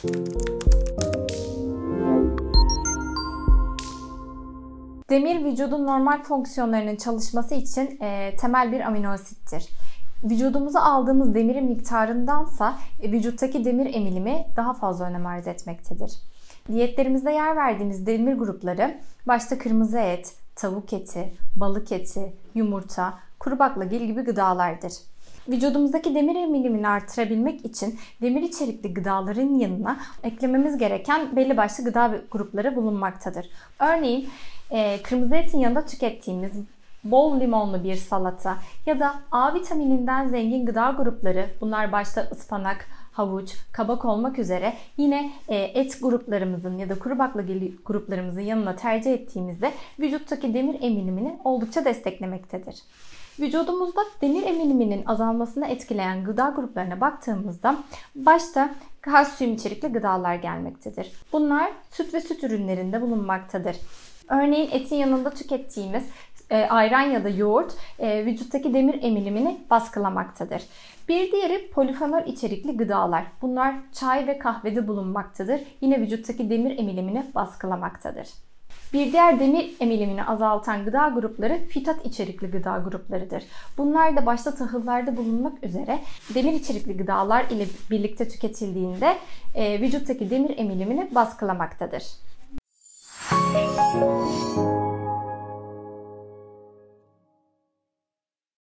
Demir vücudun normal fonksiyonlarının çalışması için temel bir amino asittir. Vücudumuza aldığımız demirin miktarındansa vücuttaki demir emilimi daha fazla önem arz etmektedir. Diyetlerimizde yer verdiğimiz demir grupları başta kırmızı et, tavuk eti, balık eti, yumurta, kuru baklagil gibi gıdalardır. Vücudumuzdaki demir emilimini artırabilmek için demir içerikli gıdaların yanına eklememiz gereken belli başlı gıda grupları bulunmaktadır. Örneğin kırmızı etin yanında tükettiğimiz bol limonlu bir salata ya da A vitamininden zengin gıda grupları, bunlar başta ıspanak, havuç, kabak olmak üzere yine et gruplarımızın ya da kuru baklagil gruplarımızın yanına tercih ettiğimizde vücuttaki demir emilimini oldukça desteklemektedir. Vücudumuzda demir emiliminin azalmasını etkileyen gıda gruplarına baktığımızda başta kalsiyum içerikli gıdalar gelmektedir. Bunlar süt ve süt ürünlerinde bulunmaktadır. Örneğin etin yanında tükettiğimiz ayran ya da yoğurt vücuttaki demir emilimini baskılamaktadır. Bir diğeri polifenol içerikli gıdalar. Bunlar çay ve kahvede bulunmaktadır. Yine vücuttaki demir emilimini baskılamaktadır. Bir diğer demir emilimini azaltan gıda grupları fitat içerikli gıda gruplarıdır. Bunlar da başta tahıllarda bulunmak üzere demir içerikli gıdalar ile birlikte tüketildiğinde vücuttaki demir emilimini baskılamaktadır.